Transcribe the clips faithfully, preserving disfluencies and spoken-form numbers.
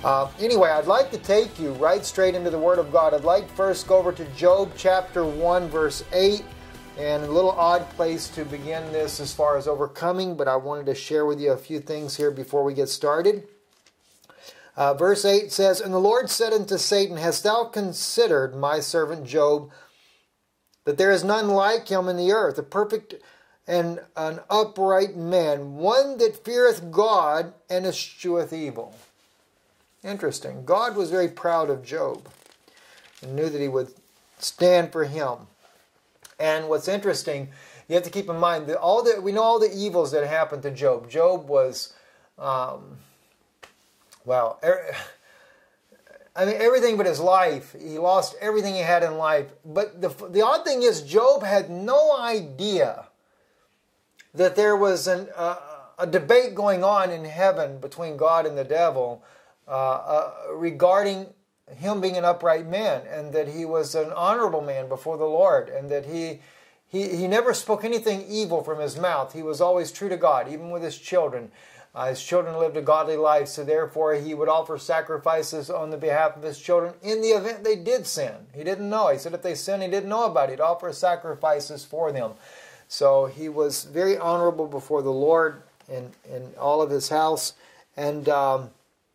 Uh, anyway, I'd like to take you right straight into the Word of God. I'd like first go over to Job chapter one, verse eight, and a little odd place to begin this as far as overcoming, but I wanted to share with you a few things here before we get started. Uh, verse eight says, "And the Lord said unto Satan, Hast thou considered my servant Job, that there is none like him in the earth, a perfect and an upright man, one that feareth God and escheweth evil." Interesting. God was very proud of Job and knew that he would stand for him. And what's interesting, you have to keep in mind that all the we know all the evils that happened to Job. Job was, um, well, er, I mean everything but his life. He lost everything he had in life. But the the odd thing is, Job had no idea that there was an, uh, a debate going on in heaven between God and the devil. Uh, uh, regarding him being an upright man, and that he was an honorable man before the Lord, and that he, he, he never spoke anything evil from his mouth. He was always true to God, even with his children. Uh, his children lived a godly life, so therefore he would offer sacrifices on the behalf of his children in the event they did sin. He didn't know. He said if they sinned, he didn't know about it. He'd offer sacrifices for them. So he was very honorable before the Lord in, in all of his house. And um,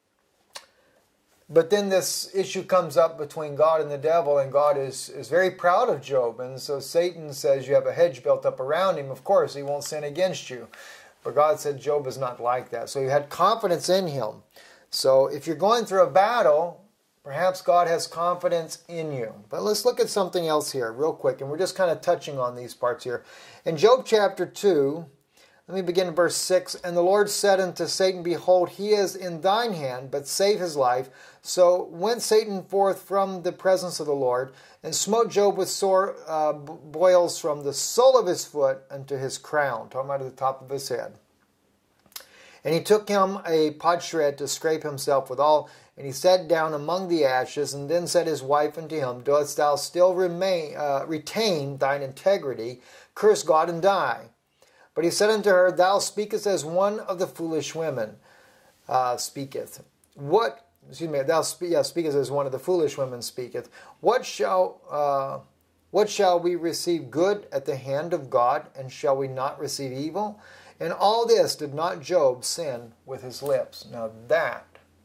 But then this issue comes up between God and the devil, and God is, is very proud of Job. And so Satan says you have a hedge built up around him. Of course, he won't sin against you. But God said Job is not like that. So he had confidence in him. So if you're going through a battle, perhaps God has confidence in you. But let's look at something else here real quick. And we're just kind of touching on these parts here. In Job chapter two, let me begin in verse six. "And the Lord said unto Satan, Behold, he is in thine hand, but save his life. So went Satan forth from the presence of the Lord, and smote Job with sore uh, boils from the sole of his foot unto his crown," talking about at the top of his head. "And he took him a potsherd to scrape himself withal, and he sat down among the ashes. And then said his wife unto him, Dost thou still remain, uh, retain thine integrity? Curse God and die. But he said unto her, Thou speakest as one of the foolish women uh, speaketh. What, excuse me, thou spe yeah, speakest as one of the foolish women speaketh. What shall, uh, what shall we receive good at the hand of God, and shall we not receive evil? And all this did not Job sin with his lips." Now that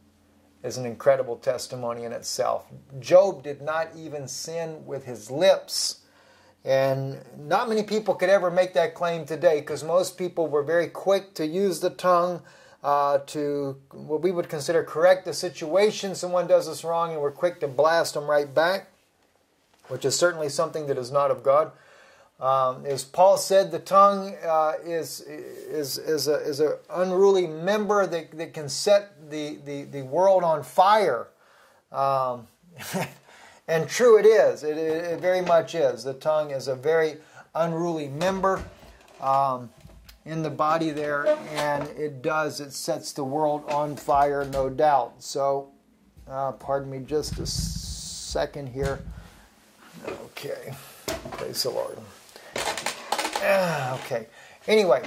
is an incredible testimony in itself. Job did not even sin with his lips. And not many people could ever make that claim today, because most people were very quick to use the tongue uh, to what we would consider correct the situation. Someone does us wrong and we're quick to blast them right back, which is certainly something that is not of God. Um, as Paul said, the tongue uh, is is is a is a unruly member that, that can set the, the, the world on fire. Um, And true it is. It, it, it very much is. The tongue is a very unruly member um, in the body there. And it does. It sets the world on fire, no doubt. So, uh, pardon me just a second here. Okay. Praise the Lord. Uh, okay. Anyway.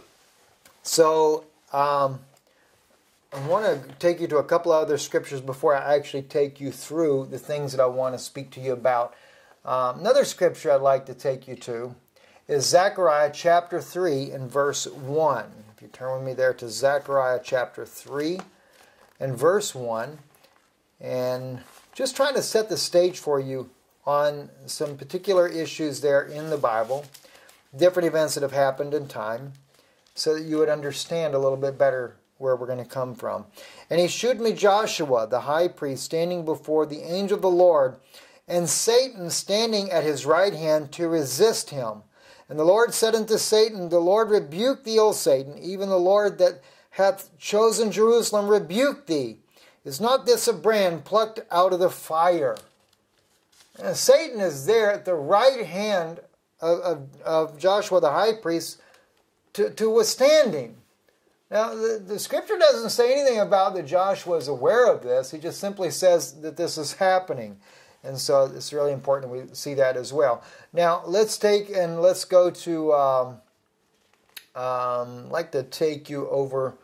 So, um, I want to take you to a couple of other scriptures before I actually take you through the things that I want to speak to you about. Um, another scripture I'd like to take you to is Zechariah chapter three and verse one. If you turn with me there to Zechariah chapter three and verse one. And just trying to set the stage for you on some particular issues there in the Bible, different events that have happened in time, so that you would understand a little bit better where we're going to come from. "And he shewed me Joshua, the high priest, standing before the angel of the Lord, and Satan standing at his right hand to resist him. And the Lord said unto Satan, The Lord rebuke thee, O Satan, even the Lord that hath chosen Jerusalem rebuke thee. Is not this a brand plucked out of the fire?" And Satan is there at the right hand of, of, of Joshua, the high priest, to, to withstand him. Now, the, the scripture doesn't say anything about that Joshua is aware of this. He just simply says that this is happening. And so it's really important we see that as well. Now, let's take and let's go to, um, um, I'd like to take you over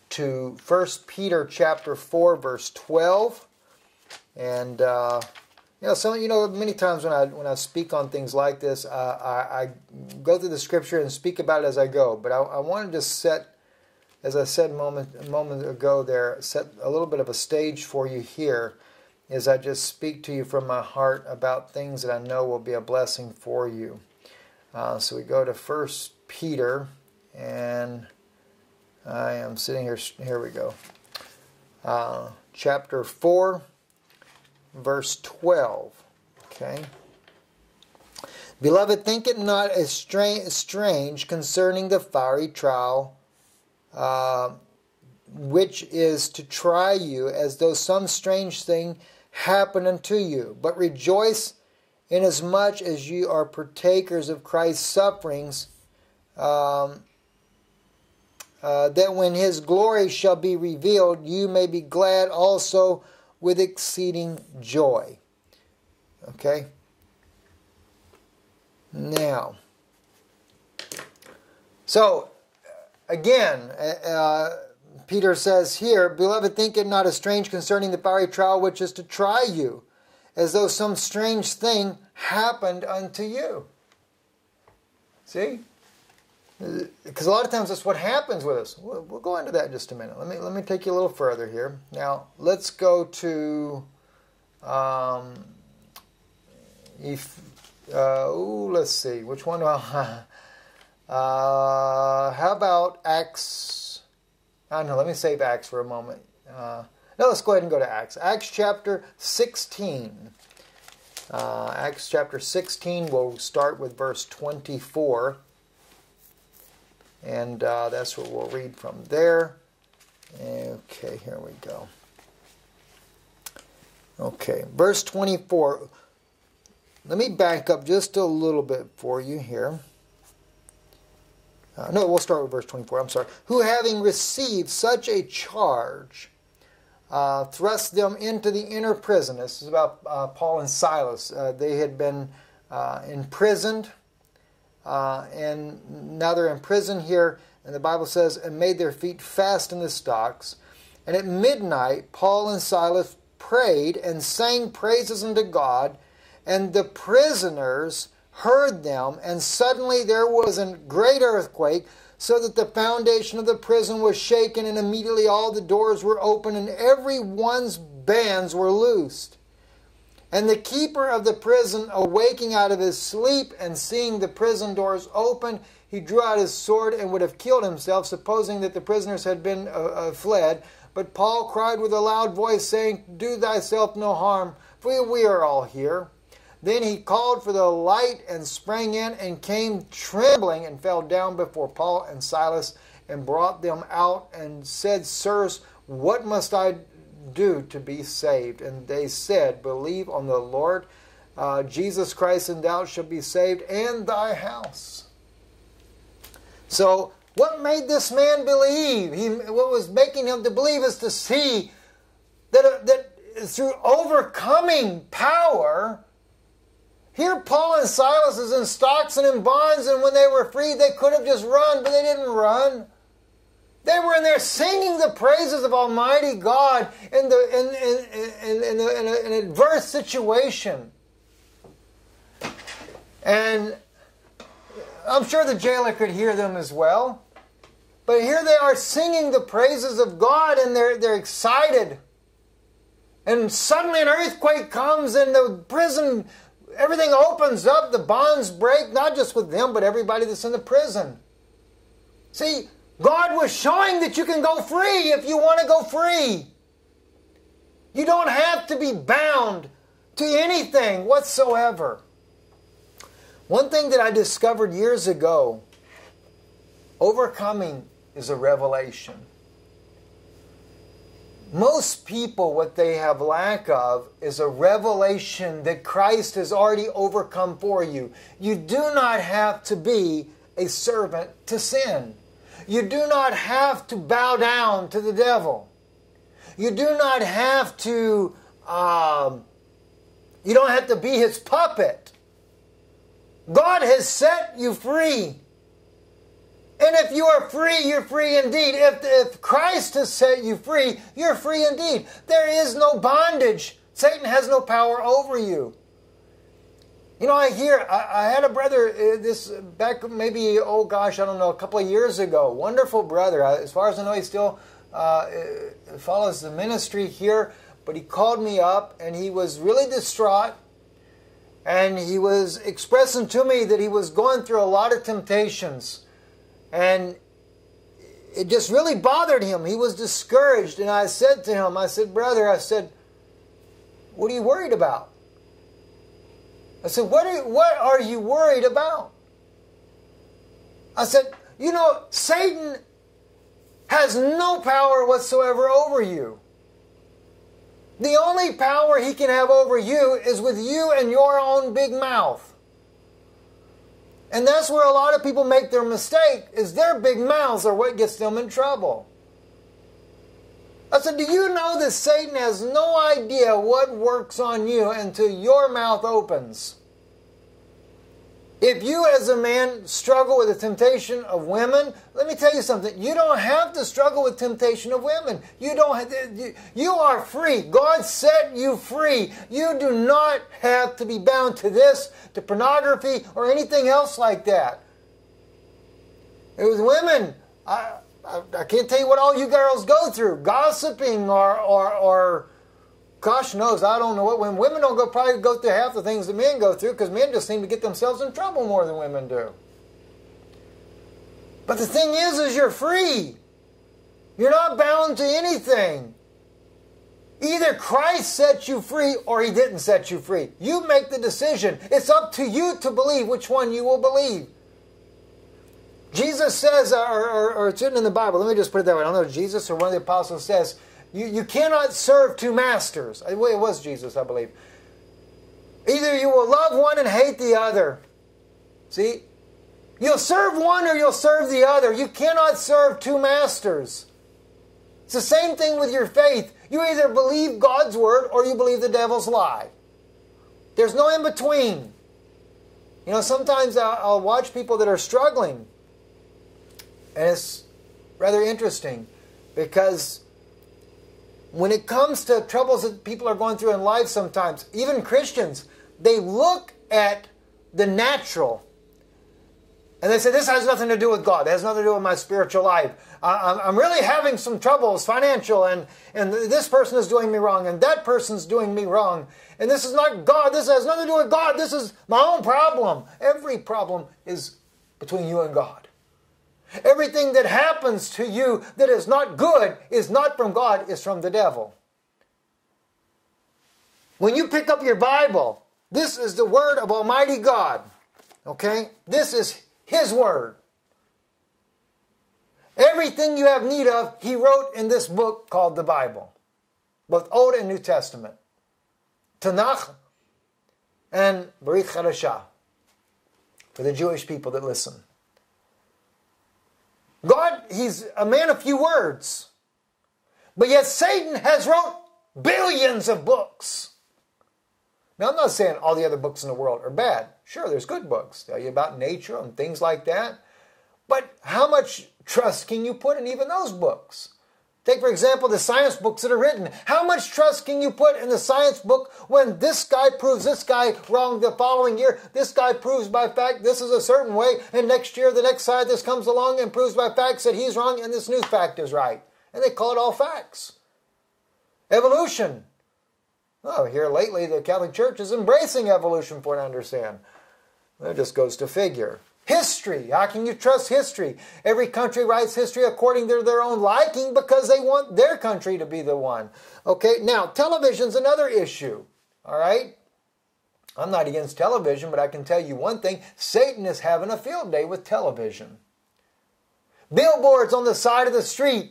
to First Peter chapter four, verse twelve. And uh, you know, so you know, many times when I when I speak on things like this, uh, I, I go through the scripture and speak about it as I go. But I, I wanted to set, as I said a moment a moment ago, there set a little bit of a stage for you here, as I just speak to you from my heart about things that I know will be a blessing for you. Uh, so we go to First Peter, and I am sitting here. Here we go. Uh, chapter four, verse twelve. Okay. Beloved, think it not as strange concerning the fiery trial, uh, which is to try you, as though some strange thing happened unto you. But rejoice inasmuch as you are partakers of Christ's sufferings, um, uh, that when his glory shall be revealed, you may be glad also with exceeding joy. Okay? Now, so, again, uh, Peter says here, Beloved, think it not as strange concerning the fiery trial which is to try you, as though some strange thing happened unto you. See? Because a lot of times that's what happens with us. We'll, we'll go into that in just a minute. Let me let me take you a little further here. Now, let's go to, um, if, uh, ooh, let's see, which one do I, uh, how about Acts, I don't know, let me save Acts for a moment. Uh, no, let's go ahead and go to Acts. Acts chapter sixteen. Uh, Acts chapter sixteen, we'll start with verse twenty-four. And uh, that's what we'll read from there. Okay, here we go. Okay, verse twenty-four. Let me back up just a little bit for you here. Uh, no, we'll start with verse twenty-four. I'm sorry. Who having received such a charge, uh, thrust them into the inner prison. This is about uh, Paul and Silas. Uh, they had been uh, imprisoned. Uh, and now they're in prison here, and the Bible says, and made their feet fast in the stocks. And at midnight, Paul and Silas prayed and sang praises unto God, and the prisoners heard them, and suddenly there was a great earthquake, so that the foundation of the prison was shaken, and immediately all the doors were open, and every one's bands were loosed. And the keeper of the prison, awaking out of his sleep and seeing the prison doors open, he drew out his sword and would have killed himself, supposing that the prisoners had been uh, uh, fled. But Paul cried with a loud voice, saying, Do thyself no harm, for we are all here. Then he called for the light and sprang in and came trembling and fell down before Paul and Silas and brought them out and said, Sirs, what must I do to be saved? And they said, Believe on the Lord uh, Jesus Christ, and thou shalt be saved, and thy house. So, what made this man believe? He, what was making him to believe is to see that, uh, that through overcoming power, here Paul and Silas is in stocks and in bonds, and when they were free, they could have just run, but they didn't run. They were in there singing the praises of Almighty God in, the, in, in, in, in, in, a, in an adverse situation. And I'm sure the jailer could hear them as well. But here they are singing the praises of God, and they're, they're excited. And suddenly an earthquake comes, and the prison, everything opens up, the bonds break, not just with them, but everybody that's in the prison. See, God was showing that you can go free if you want to go free. You don't have to be bound to anything whatsoever. One thing that I discovered years ago, overcoming is a revelation. Most people, what they have lack of is a revelation that Christ has already overcome for you. You do not have to be a servant to sin. You do not have to bow down to the devil. You do not have to, um, you don't have to be his puppet. God has set you free. And if you are free, you're free indeed. If, if Christ has set you free, you're free indeed. There is no bondage. Satan has no power over you. You know, I hear, I, I had a brother, uh, this back maybe, oh gosh, I don't know, a couple of years ago. Wonderful brother. As far as I know, he still uh, follows the ministry here. But he called me up and he was really distraught. And he was expressing to me that he was going through a lot of temptations. And it just really bothered him. He was discouraged. And I said to him, I said, brother, I said, what are you worried about? I said, what are, what are you worried about? I said, you know, Satan has no power whatsoever over you. The only power he can have over you is with you and your own big mouth. And that's where a lot of people make their mistake, is their big mouths are what gets them in trouble. I said, do you know that Satan has no idea what works on you until your mouth opens? If you as a man struggle with the temptation of women, let me tell you something. You don't have to struggle with temptation of women. You don't. Have, you are free. God set you free. You do not have to be bound to this, to pornography, or anything else like that. It was women. I, I, I can't tell you what all you girls go through. Gossiping or, or, or gosh knows, I don't know what. When women don't go, probably go through half the things that men go through, because men just seem to get themselves in trouble more than women do. But the thing is, is you're free. You're not bound to anything. Either Christ set you free or He didn't set you free. You make the decision. It's up to you to believe which one you will believe. Jesus says, or, or, or it's written in the Bible, let me just put it that way. I don't know if Jesus or one of the apostles says, You, you cannot serve two masters. It was Jesus, I believe. Either you will love one and hate the other. See? You'll serve one or you'll serve the other. You cannot serve two masters. It's the same thing with your faith. You either believe God's word or you believe the devil's lie. There's no in between. You know, sometimes I'll, I'll watch people that are struggling. And it's rather interesting because when it comes to troubles that people are going through in life sometimes, even Christians, they look at the natural and they say, this has nothing to do with God. It has nothing to do with my spiritual life. I, I'm really having some troubles, financial, and, and this person is doing me wrong, and that person's doing me wrong. And this is not God. This has nothing to do with God. This is my own problem. Every problem is between you and God. Everything that happens to you that is not good is not from God, is from the devil. When you pick up your Bible, this is the Word of Almighty God. Okay? This is His Word. Everything you have need of, He wrote in this book called the Bible. Both Old and New Testament. Tanakh and Brit Chadashah. For the Jewish people that listen. God, He's a man of few words. But yet Satan has wrote billions of books. Now, I'm not saying all the other books in the world are bad. Sure, there's good books. Tell you about nature and things like that. But how much trust can you put in even those books? Take, for example, the science books that are written. How much trust can you put in the science book when this guy proves this guy wrong the following year, this guy proves by fact this is a certain way, and next year the next scientist comes along and proves by facts that he's wrong and this new fact is right. And they call it all facts. Evolution. Oh, here lately the Catholic Church is embracing evolution, for what I understand. That just goes to figure. History. How can you trust history? Every country writes history according to their own liking because they want their country to be the one. Okay, now television's another issue. All right? I'm not against television, but I can tell you one thing. Satan is having a field day with television. Billboards on the side of the street.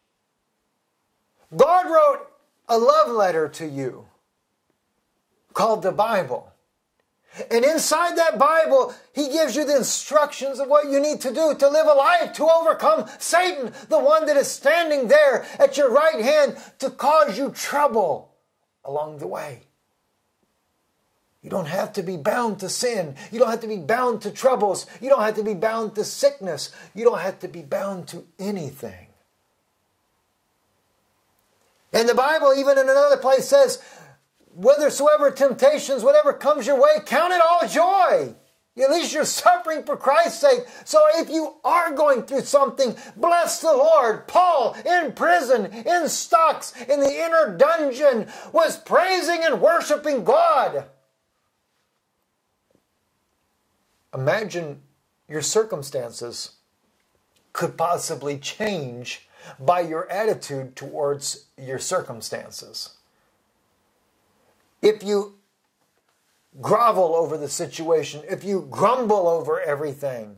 God wrote a love letter to you called the Bible. And inside that Bible, He gives you the instructions of what you need to do to live a life to overcome Satan, the one that is standing there at your right hand to cause you trouble along the way. You don't have to be bound to sin. You don't have to be bound to troubles. You don't have to be bound to sickness. You don't have to be bound to anything. And the Bible, even in another place, says, whithersoever temptations, whatever comes your way, count it all joy. At least you're suffering for Christ's sake. So if you are going through something, bless the Lord. Paul, in prison, in stocks, in the inner dungeon, was praising and worshiping God. Imagine your circumstances could possibly change by your attitude towards your circumstances. If you grovel over the situation, if you grumble over everything,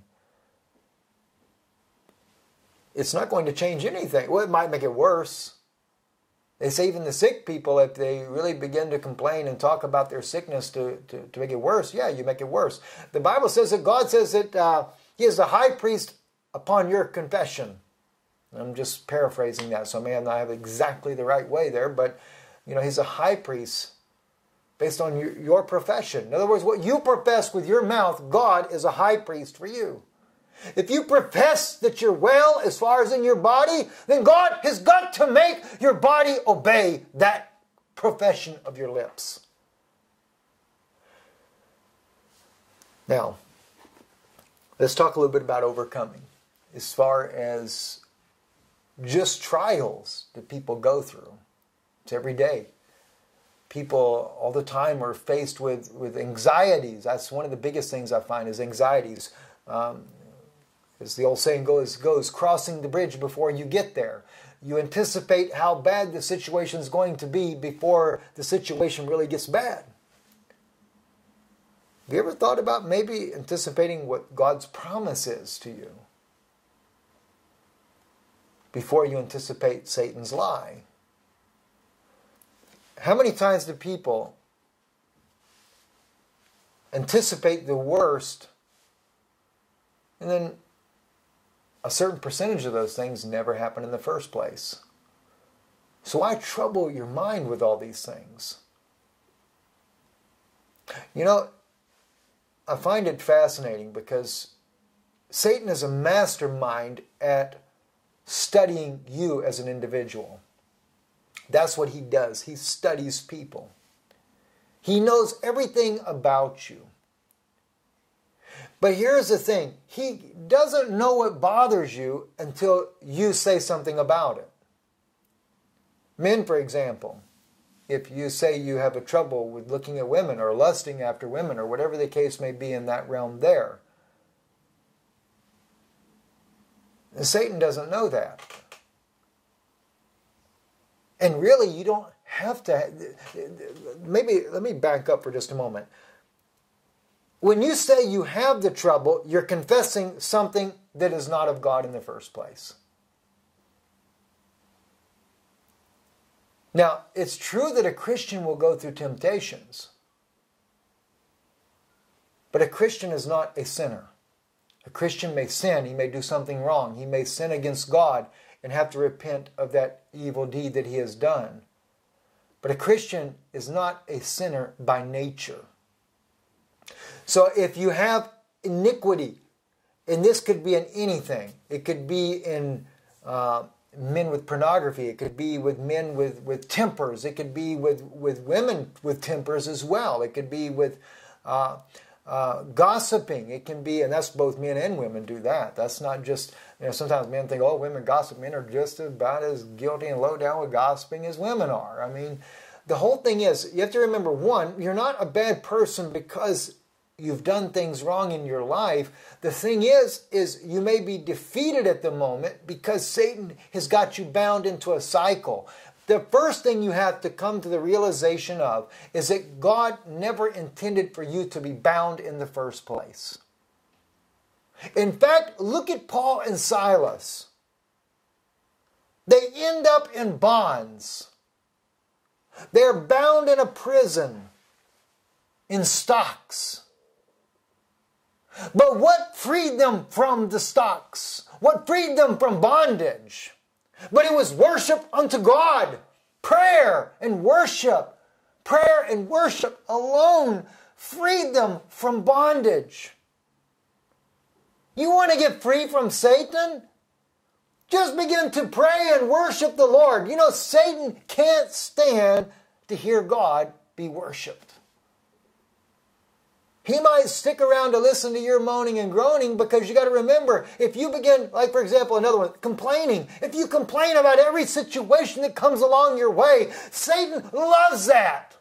it's not going to change anything. Well, it might make it worse. They say even the sick people, if they really begin to complain and talk about their sickness to, to, to make it worse, yeah, you make it worse. The Bible says that God says that uh, He is the high priest upon your confession. I'm just paraphrasing that, so I may not have exactly the right way there, but you know, He's a high priest based on your, your profession. In other words, what you profess with your mouth, God is a high priest for you. If you profess that you're well as far as in your body, then God has got to make your body obey that profession of your lips. Now, let's talk a little bit about overcoming as far as just trials that people go through. It's every day. People all the time are faced with, with anxieties. That's one of the biggest things I find is anxieties. Um, as the old saying goes, goes, crossing the bridge before you get there. You anticipate how bad the situation is going to be before the situation really gets bad. Have you ever thought about maybe anticipating what God's promise is to you before you anticipate Satan's lie? How many times do people anticipate the worst, and then a certain percentage of those things never happen in the first place? So why trouble your mind with all these things? You know, I find it fascinating because Satan is a mastermind at studying you as an individual. That's what he does. He studies people. He knows everything about you. But here's the thing. He doesn't know what bothers you until you say something about it. Men, for example, if you say you have a trouble with looking at women or lusting after women or whatever the case may be in that realm there, Satan doesn't know that. And really, you don't have to. Maybe, let me back up for just a moment. When you say you have the trouble, you're confessing something that is not of God in the first place. Now, it's true that a Christian will go through temptations. But a Christian is not a sinner. A Christian may sin. He may do something wrong. He may sin against God and have to repent of that evil deed that he has done. But a Christian is not a sinner by nature. So if you have iniquity, and this could be in anything, it could be in uh, men with pornography, it could be with men with, with tempers, it could be with, with women with tempers as well, it could be with uh, uh, gossiping, it can be, and that's both men and women do that. That's not just, you know, sometimes men think, oh, women gossip. Men are just about as guilty and low down with gossiping as women are. I mean, the whole thing is, you have to remember, one, you're not a bad person because you've done things wrong in your life. The thing is, is you may be defeated at the moment because Satan has got you bound into a cycle. The first thing you have to come to the realization of is that God never intended for you to be bound in the first place. In fact, look at Paul and Silas. They end up in bonds. They're bound in a prison, in stocks. But what freed them from the stocks? What freed them from bondage? But it was worship unto God. Prayer and worship. Prayer and worship alone freed them from bondage. You want to get free from Satan? Just begin to pray and worship the Lord. You know, Satan can't stand to hear God be worshiped. He might stick around to listen to your moaning and groaning, because you got to remember, if you begin, like for example, another one, complaining. If you complain about every situation that comes along your way, Satan loves that.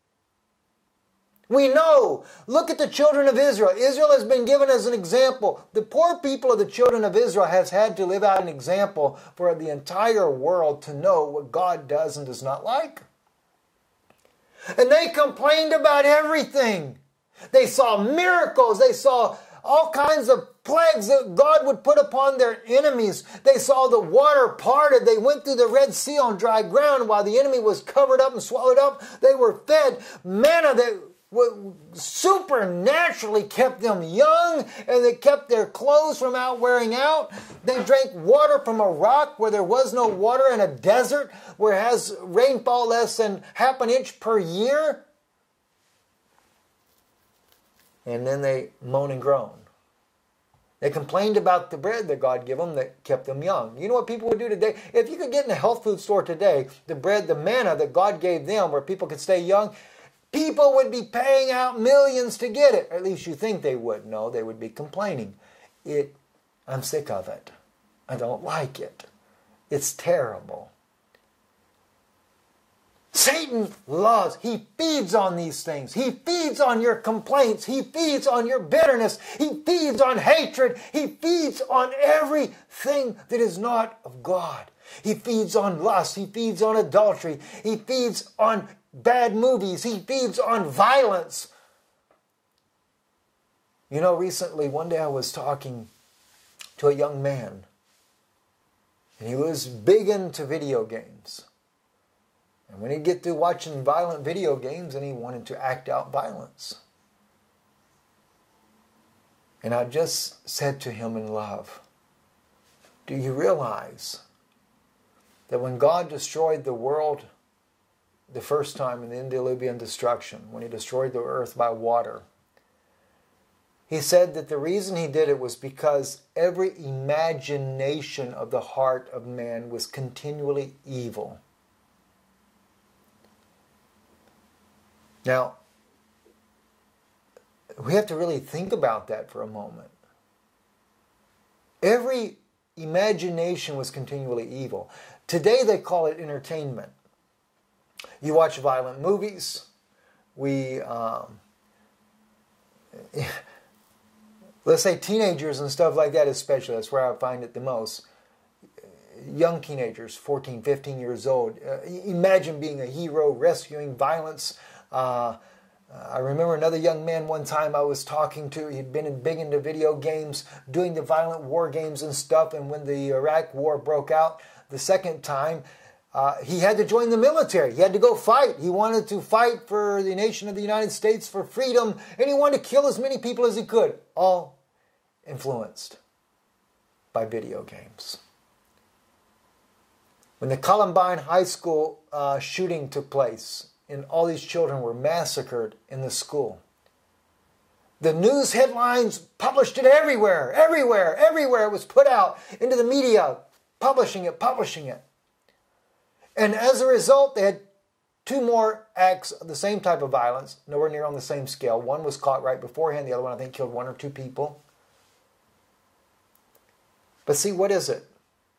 We know. Look at the children of Israel. Israel has been given as an example. The poor people of the children of Israel has had to live out an example for the entire world to know what God does and does not like. And they complained about everything. They saw miracles. They saw all kinds of plagues that God would put upon their enemies. They saw the water parted. They went through the Red Sea on dry ground while the enemy was covered up and swallowed up. They were fed manna that supernaturally kept them young, and they kept their clothes from out wearing out. They drank water from a rock where there was no water, in a desert where it has rainfall less than half an inch per year. And then they moan and groan. They complained about the bread that God gave them that kept them young. You know what people would do today? If you could get in a health food store today, the bread, the manna that God gave them where people could stay young, people would be paying out millions to get it. Or at least you think they would. No, they would be complaining. It, I'm sick of it. I don't like it. It's terrible. Satan loves, he feeds on these things. He feeds on your complaints. He feeds on your bitterness. He feeds on hatred. He feeds on everything that is not of God. He feeds on lust. He feeds on adultery. He feeds on bad movies. He feeds on violence. You know, recently, one day I was talking to a young man, and he was big into video games. And when he'd get through watching violent video games, and he wanted to act out violence. And I just said to him in love, do you realize that when God destroyed the world the first time in the antediluvian destruction, when he destroyed the earth by water, he said that the reason he did it was because every imagination of the heart of man was continually evil. Now, we have to really think about that for a moment. Every imagination was continually evil. Today they call it entertainment. You watch violent movies. We, um, let's say teenagers and stuff like that especially. That's where I find it the most. Young teenagers, fourteen, fifteen years old. Uh, imagine being a hero, rescuing violence. Uh, I remember another young man one time I was talking to. He'd been big into video games, doing the violent war games and stuff. And when the Iraq war broke out the second time, uh, he had to join the military. He had to go fight. He wanted to fight for the nation of the United States, for freedom. And he wanted to kill as many people as he could. All influenced by video games. When the Columbine High School uh, shooting took place, and all these children were massacred in the school, the news headlines published it everywhere, everywhere, everywhere. It was put out into the media, publishing it, publishing it. And as a result, they had two more acts of the same type of violence, nowhere near on the same scale. One was caught right beforehand. The other one, I think, killed one or two people. But see, what is it?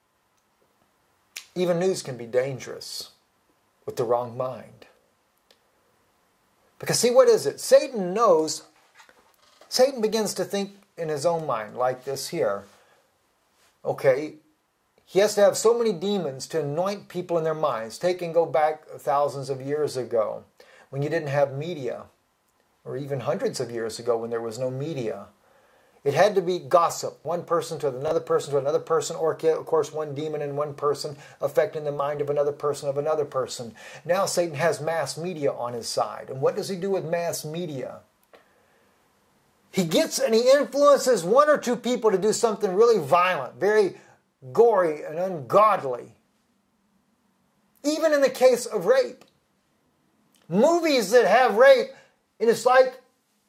Even news can be dangerous with the wrong mind. Because see, what is it? Satan knows, Satan begins to think in his own mind like this here. Okay, he has to have so many demons to anoint people in their minds. Take and go back thousands of years ago when you didn't have media, or even hundreds of years ago when there was no media. It had to be gossip, one person to another person to another person, or of course one demon in one person affecting the mind of another person of another person. Now Satan has mass media on his side. And what does he do with mass media? He gets and he influences one or two people to do something really violent, very gory and ungodly. Even in the case of rape. Movies that have rape, and it's like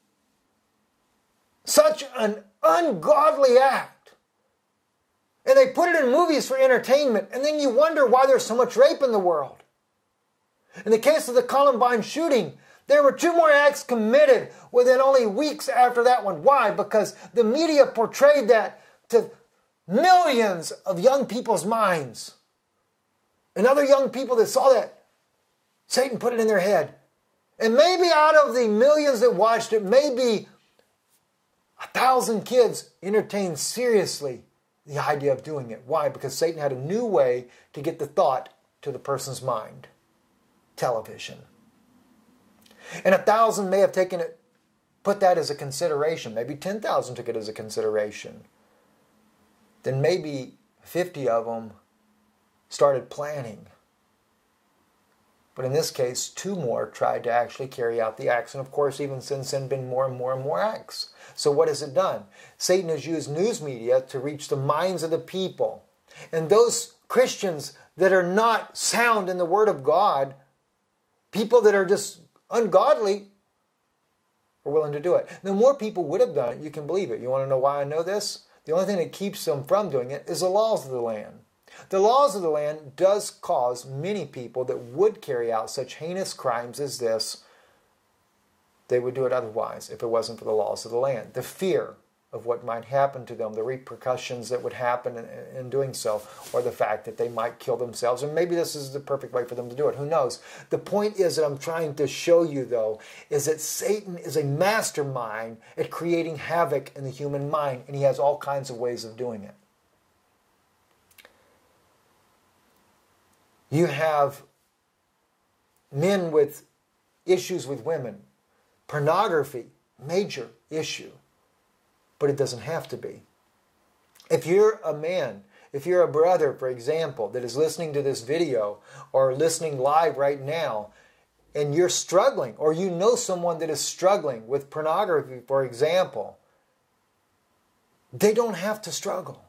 Such an ungodly act. And they put it in movies for entertainment, and then you wonder why there's so much rape in the world. In the case of the Columbine shooting, there were two more acts committed within only weeks after that one. Why? Because the media portrayed that to millions of young people's minds. And other young people that saw that, Satan put it in their head. And maybe out of the millions that watched it, maybe a thousand kids entertained seriously the idea of doing it. Why? Because Satan had a new way to get the thought to the person's mind. Television. And a thousand may have taken it, put that as a consideration. Maybe ten thousand took it as a consideration. Then maybe fifty of them started planning. But in this case, two more tried to actually carry out the acts. And of course, even since then, been more and more and more acts. So what has it done? Satan has used news media to reach the minds of the people. And those Christians that are not sound in the Word of God, people that are just ungodly, are willing to do it. Now, more people would have done it. You can believe it. You want to know why I know this? The only thing that keeps them from doing it is the laws of the land. The laws of the land does cause many people that would carry out such heinous crimes as this, they would do it otherwise if it wasn't for the laws of the land. The fear of what might happen to them, the repercussions that would happen in, in doing so, or the fact that they might kill themselves. And maybe this is the perfect way for them to do it. Who knows? The point is that I'm trying to show you, though, is that Satan is a mastermind at creating havoc in the human mind, and he has all kinds of ways of doing it. You have men with issues with women. Pornography, major issue. But it doesn't have to be. If you're a man, if you're a brother, for example, that is listening to this video or listening live right now, and you're struggling, or you know someone that is struggling with pornography, for example, they don't have to struggle.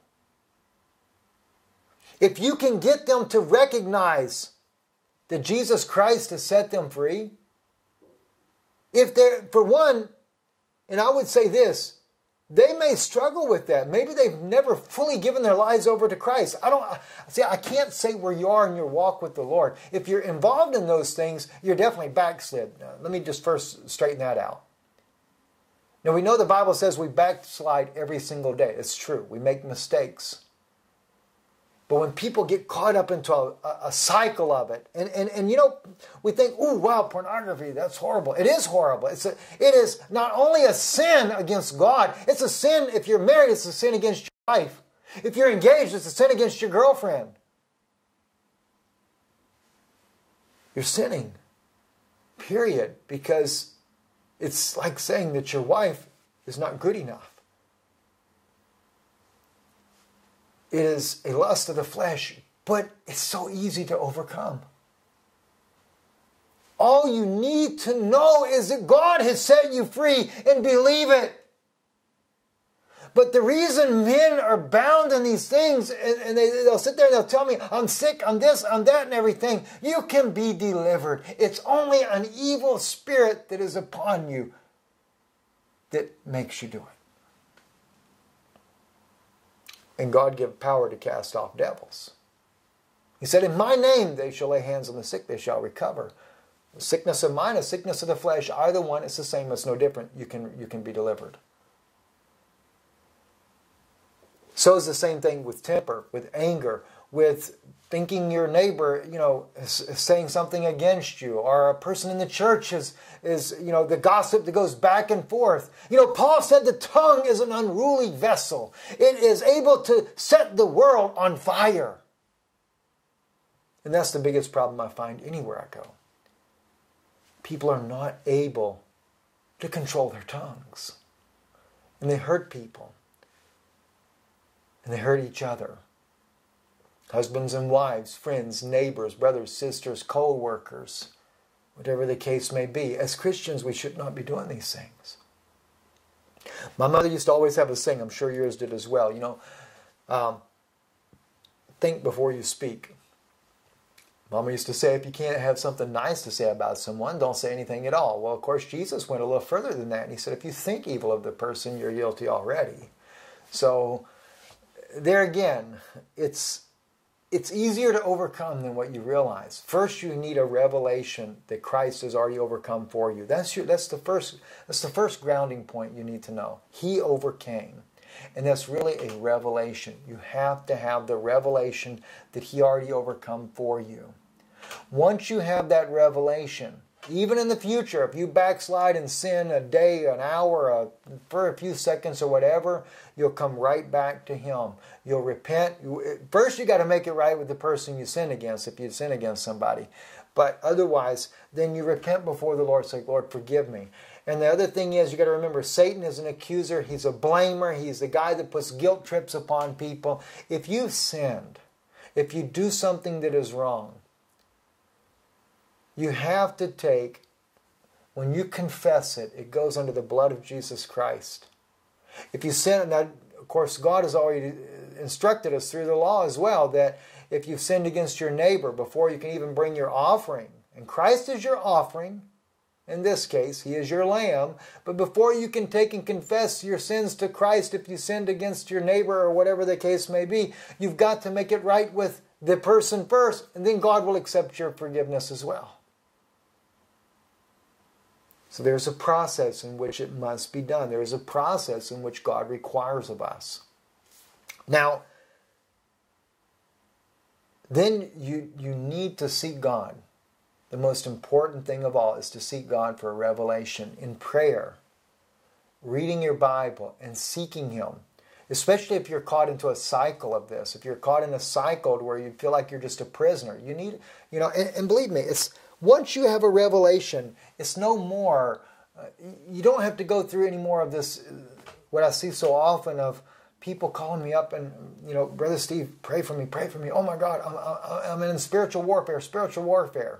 If you can get them to recognize that Jesus Christ has set them free, if they're, for one, and I would say this, they may struggle with that. Maybe they've never fully given their lives over to Christ. I don't see. I can't say where you are in your walk with the Lord. If you're involved in those things, you're definitely backslid. Now, let me just first straighten that out. Now, we know the Bible says we backslide every single day. It's true. We make mistakes. But when people get caught up into a, a cycle of it, and, and, and you know, we think, oh, wow, pornography, that's horrible. It is horrible. It's a, it is not only a sin against God, it's a sin, if you're married, it's a sin against your wife. If you're engaged, it's a sin against your girlfriend. You're sinning, period, because it's like saying that your wife is not good enough. It is a lust of the flesh, but it's so easy to overcome. All you need to know is that God has set you free, and believe it. But the reason men are bound in these things, and, and they, they'll sit there and they'll tell me, I'm sick, I'm this, I'm that, and everything. You can be delivered. It's only an evil spirit that is upon you that makes you do it. And God gave power to cast off devils. He said, in my name they shall lay hands on the sick, they shall recover. The sickness of mind, a sickness of the flesh, either one, it's the same, it's no different. You can, you can be delivered. So is the same thing with temper, with anger, with thinking your neighbor, you know, is, is saying something against you, or a person in the church is, is, you know, the gossip that goes back and forth. You know, Paul said the tongue is an unruly vessel. It is able to set the world on fire. And that's the biggest problem I find anywhere I go. People are not able to control their tongues. And they hurt people. And they hurt each other. Husbands and wives, friends, neighbors, brothers, sisters, co-workers, whatever the case may be. As Christians, we should not be doing these things. My mother used to always have a saying, I'm sure yours did as well, you know, um, think before you speak. Mama used to say, if you can't have something nice to say about someone, don't say anything at all. Well, of course, Jesus went a little further than that. And he said, if you think evil of the person, you're guilty already. So, there again, it's it's easier to overcome than what you realize. First, you need a revelation that Christ has already overcome for you. That's your, that's the first that's the first grounding point you need to know. He overcame. And that's really a revelation. You have to have the revelation that He already overcome for you. Once you have that revelation, even in the future, if you backslide and sin a day, an hour, a, for a few seconds or whatever, you'll come right back to Him. You'll repent. First, you got to make it right with the person you sin against, if you sin against somebody. But otherwise, then you repent before the Lord. Say, Lord, forgive me. And the other thing is, you got to remember, Satan is an accuser. He's a blamer. He's the guy that puts guilt trips upon people. If you've sinned, if you do something that is wrong, you have to take, when you confess it, it goes under the blood of Jesus Christ. If you sin, now, of course, God has already instructed us through the law as well, that if you've sinned against your neighbor, before you can even bring your offering, and Christ is your offering, in this case, He is your lamb, but before you can take and confess your sins to Christ, if you sinned against your neighbor or whatever the case may be, you've got to make it right with the person first, and then God will accept your forgiveness as well. So there's a process in which it must be done. There is a process in which God requires of us. Now, then you, you need to seek God. The most important thing of all is to seek God for a revelation in prayer, reading your Bible, and seeking Him. Especially if you're caught into a cycle of this. If you're caught in a cycle where you feel like you're just a prisoner. You need, you know, and, and believe me, it's once you have a revelation, it's no more, uh, you don't have to go through any more of this, uh, what I see so often of people calling me up and, you know, Brother Steve, pray for me, pray for me. Oh my God, I'm, I'm in spiritual warfare, spiritual warfare.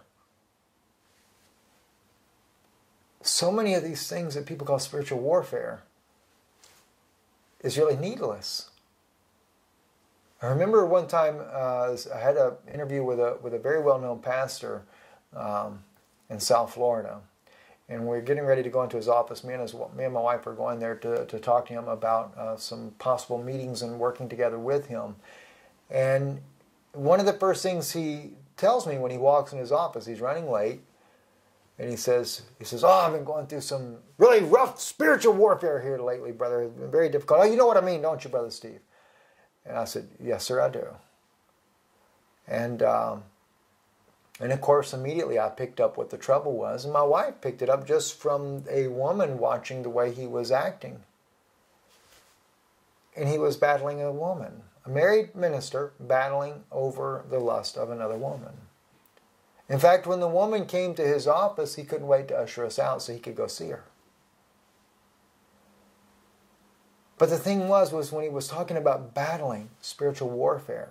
So many of these things that people call spiritual warfare is really needless. I remember one time uh, I had an interview with a with a very well-known pastor um, in South Florida, and we we're getting ready to go into his office. Me and his me and my wife were going there to to talk to him about uh, some possible meetings and working together with him. And one of the first things he tells me when he walks in his office, he's running late. And he says, he says, oh, I've been going through some really rough spiritual warfare here lately, brother. It's been very difficult. Oh, you know what I mean, don't you, Brother Steve? And I said, yes, sir, I do. And, um, and of course, immediately I picked up what the trouble was. And my wife picked it up just from a woman watching the way he was acting. And he was battling a woman, a married minister battling over the lust of another woman. In fact, when the woman came to his office, he couldn't wait to usher us out so he could go see her. But the thing was, was when he was talking about battling spiritual warfare,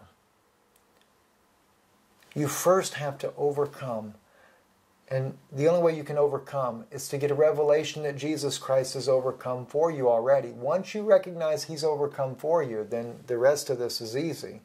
you first have to overcome. And the only way you can overcome is to get a revelation that Jesus Christ has overcome for you already. Once you recognize He's overcome for you, then the rest of this is easy.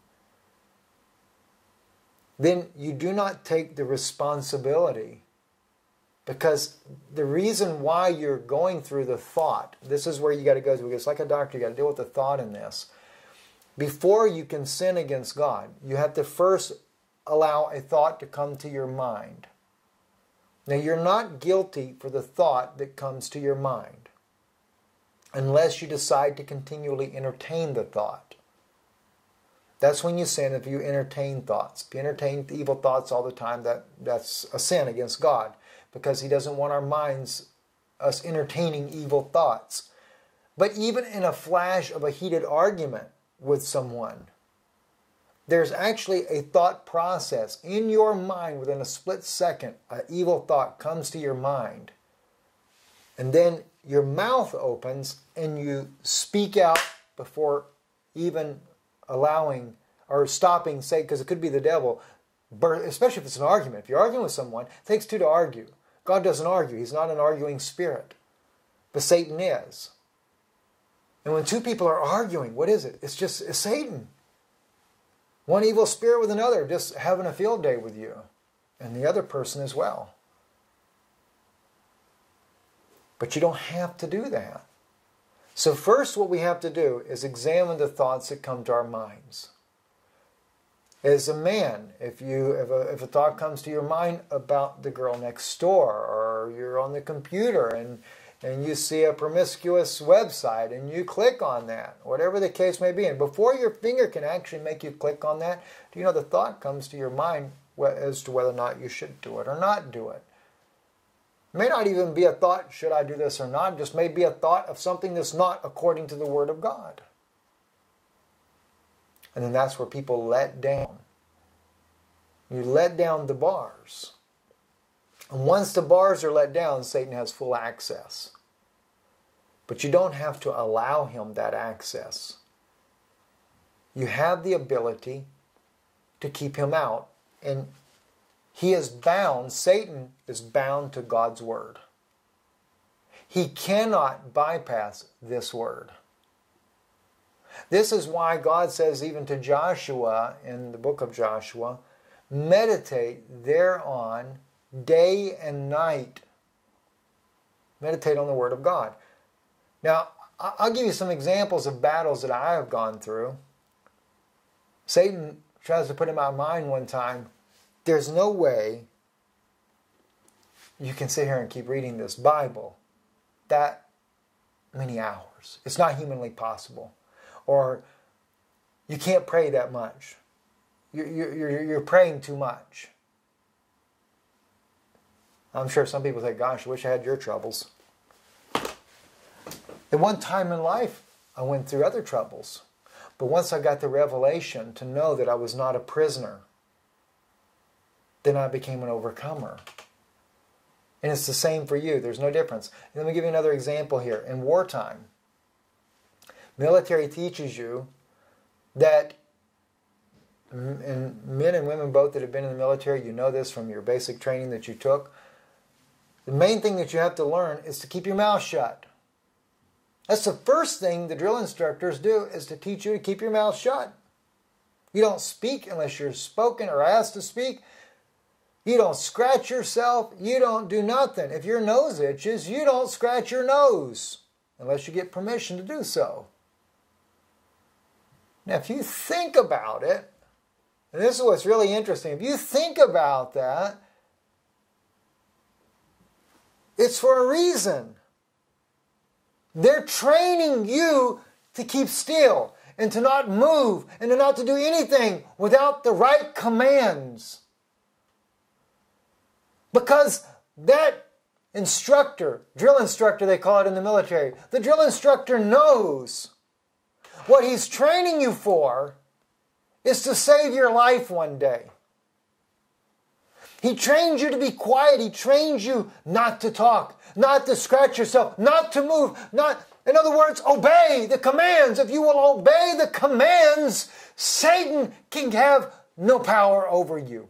Then you do not take the responsibility, because the reason why you're going through the thought, this is where you got to go, because it's like a doctor, you got to deal with the thought in this. Before you can sin against God, you have to first allow a thought to come to your mind. Now, you're not guilty for the thought that comes to your mind, unless you decide to continually entertain the thought. That's when you sin, if you entertain thoughts. If you entertain evil thoughts all the time, that, that's a sin against God, because He doesn't want our minds, us entertaining evil thoughts. But even in a flash of a heated argument with someone, there's actually a thought process in your mind. Within a split second, an evil thought comes to your mind. And then your mouth opens and you speak out before even allowing or stopping, say, because it could be the devil, especially if it's an argument. If you're arguing with someone, it takes two to argue. God doesn't argue. He's not an arguing spirit. But Satan is. And when two people are arguing, what is it? It's just it's Satan. One evil spirit with another, just having a field day with you. and the other person as well. But you don't have to do that. So first what we have to do is examine the thoughts that come to our minds. As a man, if you if a, if a thought comes to your mind about the girl next door, or you're on the computer and and you see a promiscuous website and you click on that, whatever the case may be, and before your finger can actually make you click on that, do you know the thought comes to your mind as to whether or not you should do it or not do it? It may not even be a thought, should I do this or not? It just may be a thought of something that's not according to the Word of God. And then that's where people let down. You let down the bars. And once the bars are let down, Satan has full access. But you don't have to allow him that access. You have the ability to keep him out. And he is bound, Satan is bound to God's Word. He cannot bypass this Word. This is why God says even to Joshua in the book of Joshua, meditate thereon day and night. Meditate on the Word of God. Now, I'll give you some examples of battles that I have gone through. Satan tries to put in my mind one time, there's no way you can sit here and keep reading this Bible that many hours. It's not humanly possible. Or you can't pray that much. You're, you're, you're praying too much. I'm sure some people say, gosh, I wish I had your troubles. At one time in life, I went through other troubles. But once I got the revelation to know that I was not a prisoner, then I became an overcomer. And it's the same for you. There's no difference. Let me give you another example here. In wartime, military teaches you that, and men and women both that have been in the military, you know this from your basic training that you took, the main thing that you have to learn is to keep your mouth shut. That's the first thing the drill instructors do, is to teach you to keep your mouth shut. You don't speak unless you're spoken or asked to speak. You don't scratch yourself. You don't do nothing. If your nose itches, you don't scratch your nose unless you get permission to do so. Now, if you think about it, and this is what's really interesting, if you think about that, it's for a reason. They're training you to keep still and to not move and to not to do anything without the right commands. Because that instructor, drill instructor they call it in the military, the drill instructor knows what he's training you for is to save your life one day. He trains you to be quiet. He trains you not to talk, not to scratch yourself, not to move, not, in other words, obey the commands. If you will obey the commands, Satan can have no power over you.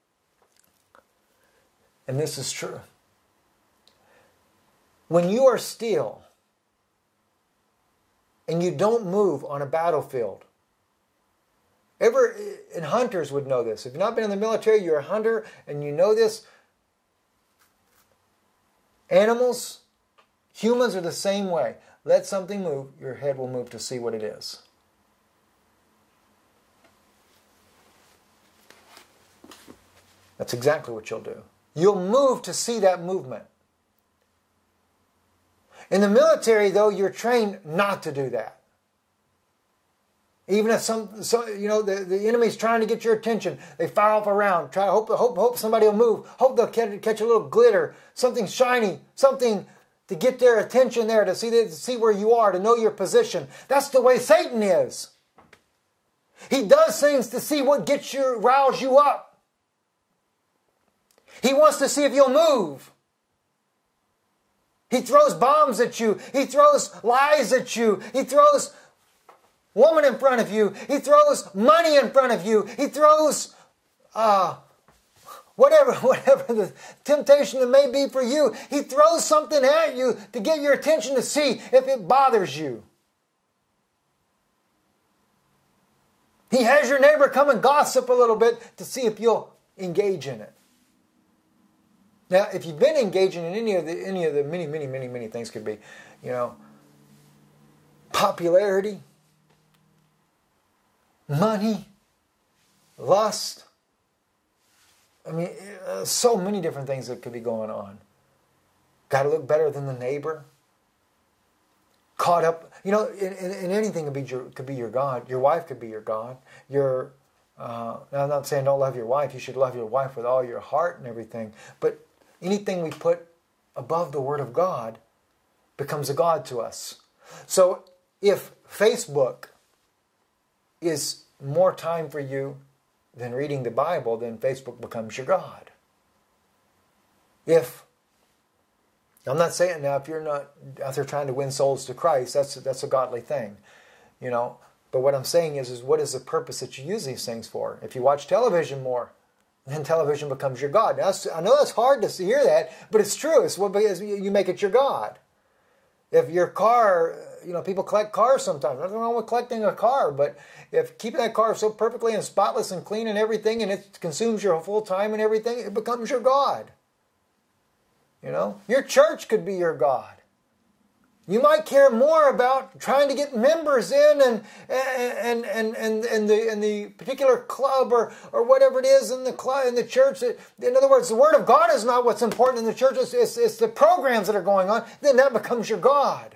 And this is true. When you are still and you don't move on a battlefield, ever, and hunters would know this. If you've not been in the military, you're a hunter and you know this. Animals, humans are the same way. Let something move, your head will move to see what it is. That's exactly what you'll do. You'll move to see that movement. In the military, though, you're trained not to do that. Even if some, some you know, the, the enemy's trying to get your attention, they fire off a round, try hope, hope, hope somebody will move, hope they'll catch, catch a little glitter, something shiny, something to get their attention there, to see, to see where you are, to know your position. That's the way Satan is. He does things to see what gets you, rouse you up. He wants to see if you'll move. He throws bombs at you. He throws lies at you. He throws woman in front of you. He throws money in front of you. He throws uh, whatever, whatever the temptation it may be for you. He throws something at you to get your attention to see if it bothers you. He has your neighbor come and gossip a little bit to see if you'll engage in it. Now, if you've been engaging in any of the any of the many, many, many, many things, could be, you know, popularity, money, lust. I mean, uh, so many different things that could be going on. Got to look better than the neighbor. Caught up, you know, in, in, in anything could be your, could be your God. Your wife could be your God. Your, uh, now I'm not saying don't love your wife. You should love your wife with all your heart and everything. But anything we put above the Word of God becomes a God to us. So if Facebook is more time for you than reading the Bible, then Facebook becomes your God. If I'm not saying now if you're not out there trying to win souls to Christ, that's that's a godly thing, you know. But what I'm saying is, is what is the purpose that you use these things for? If you watch television more, then television becomes your God. Now, I know that's hard to hear that, but it's true. It's what you make it your God. If your car, you know, people collect cars sometimes. Nothing wrong with collecting a car, but if keeping that car so perfectly and spotless and clean and everything, and it consumes your full time and everything, it becomes your God. You know, your church could be your God. You might care more about trying to get members in and and and and, and the and the particular club or, or whatever it is in the club in the church. In other words, the Word of God is not what's important in the church. It's, it's, it's the programs that are going on. Then that becomes your God.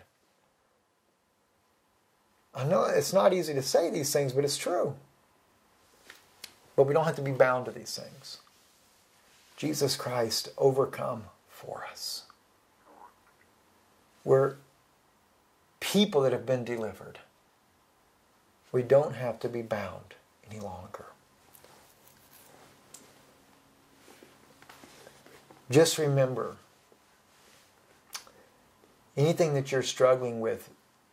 I know it's not easy to say these things, but it's true. But we don't have to be bound to these things. Jesus Christ overcome for us. We're people that have been delivered. We don't have to be bound any longer. Just remember, anything that you're struggling with,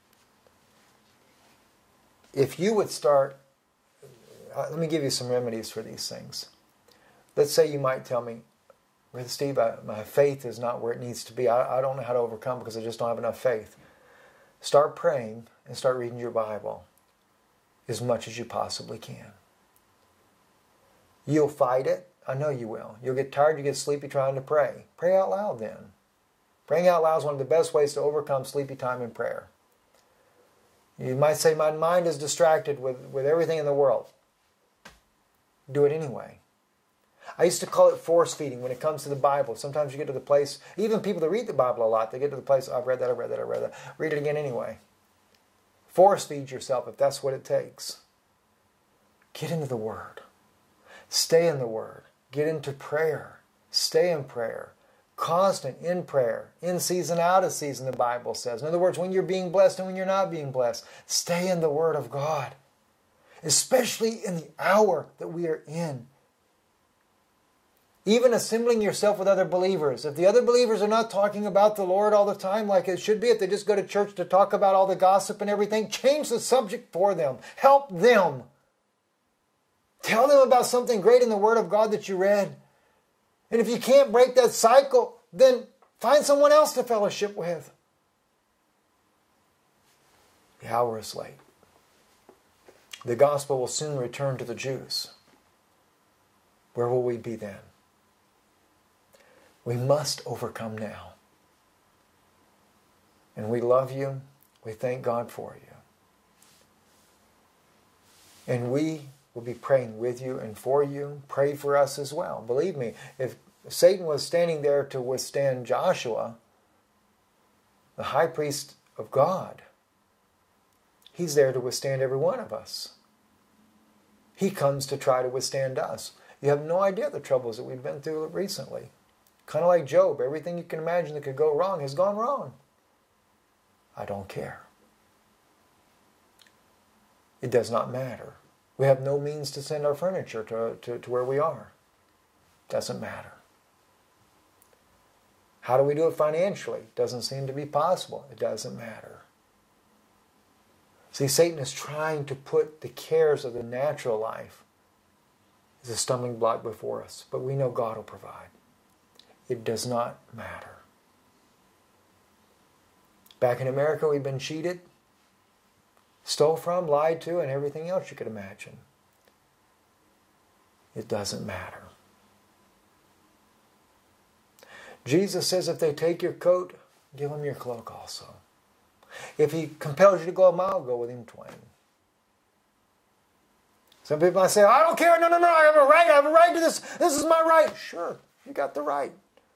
if you would start, uh, let me give you some remedies for these things. Let's say you might tell me, Brother Steve, I, my faith is not where it needs to be. I, I don't know how to overcome because I just don't have enough faith. Start praying and start reading your Bible as much as you possibly can. You'll fight it. I know you will. You'll get tired, you get sleepy trying to pray. Pray out loud then. Praying out loud is one of the best ways to overcome sleepy time in prayer. You might say, my mind is distracted with, with everything in the world. Do it anyway. I used to call it force feeding when it comes to the Bible. Sometimes you get to the place, even people that read the Bible a lot, they get to the place, oh, I've read that, I've read that, I've read that. Read it again anyway. Force feed yourself if that's what it takes. Get into the Word. Stay in the Word. Get into prayer. Stay in prayer. Constant in prayer. In season, out of season, the Bible says. In other words, when you're being blessed and when you're not being blessed. Stay in the Word of God. Especially in the hour that we are in. Even assembling yourself with other believers. If the other believers are not talking about the Lord all the time like it should be, if they just go to church to talk about all the gossip and everything, change the subject for them. Help them. Tell them about something great in the Word of God that you read. And if you can't break that cycle, then find someone else to fellowship with. The hour is late. The gospel will soon return to the Jews. Where will we be then? We must overcome now. And we love you. We thank God for you. And we will be praying with you and for you. Pray for us as well. Believe me, if Satan was standing there to withstand Joshua, the high priest of God, he's there to withstand every one of us. He comes to try to withstand us. You have no idea the troubles that we've been through recently. Kind of like Job, everything you can imagine that could go wrong has gone wrong. I don't care. It does not matter. We have no means to send our furniture to, to, to where we are. Doesn't matter. How do we do it financially? Doesn't seem to be possible. It doesn't matter. See, Satan is trying to put the cares of the natural life as a stumbling block before us. But we know God will provide. It does not matter. Back in America, we've been cheated, stole from, lied to, and everything else you could imagine. It doesn't matter. Jesus says if they take your coat, give them your cloak also. If he compels you to go a mile, go with him twain. Some people might say, I don't care, no, no, no, I have a right, I have a right to this, this is my right. Sure, you got the right.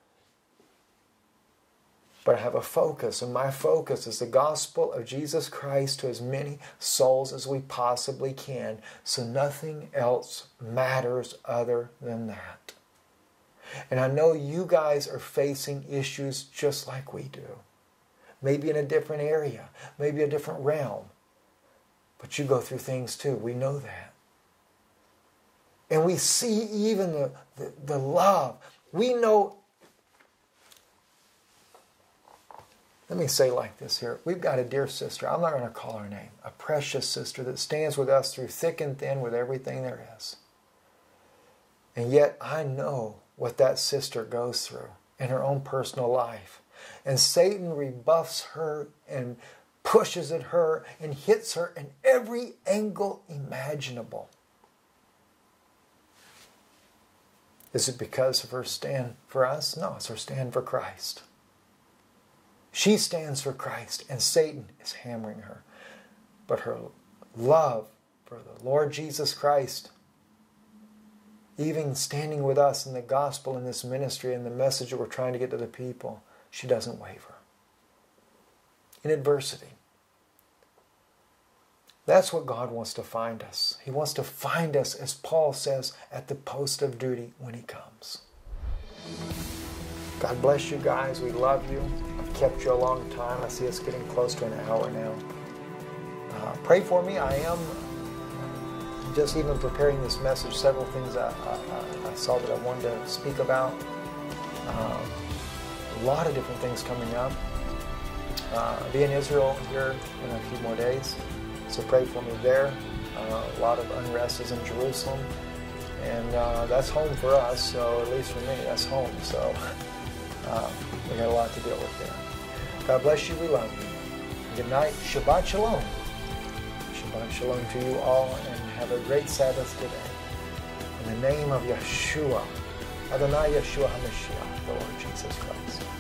But I have a focus, and my focus is the gospel of Jesus Christ to as many souls as we possibly can, so nothing else matters other than that. And I know you guys are facing issues just like we do. Maybe in a different area, maybe a different realm. But you go through things too, we know that. And we see even the, the, the love. We know. Let me say like this here. We've got a dear sister. I'm not going to call her name. A precious sister that stands with us through thick and thin with everything there is. And yet I know what that sister goes through in her own personal life. And Satan rebuffs her and pushes at her and hits her in every angle imaginable. Is it because of her stand for us? No, it's her stand for Christ. She stands for Christ, and Satan is hammering her. But her love for the Lord Jesus Christ, even standing with us in the gospel, in this ministry, and the message that we're trying to get to the people, she doesn't waver. In adversity. That's what God wants to find us. He wants to find us, as Paul says, at the post of duty when he comes. God bless you guys. We love you. I've kept you a long time. I see us getting close to an hour now. Uh, pray for me. I am just even preparing this message. Several things I, I, I saw that I wanted to speak about. Uh, a lot of different things coming up. Uh, I'll be in Israel here in a few more days. So pray for me there. Uh, a lot of unrest is in Jerusalem. And uh, that's home for us. So at least for me, that's home. So uh, we got a lot to deal with there. God bless you. We love you. Good night. Shabbat Shalom. Shabbat Shalom to you all, and have a great Sabbath today. In the name of Yeshua, Adonai Yeshua HaMashiach, the Lord Jesus Christ.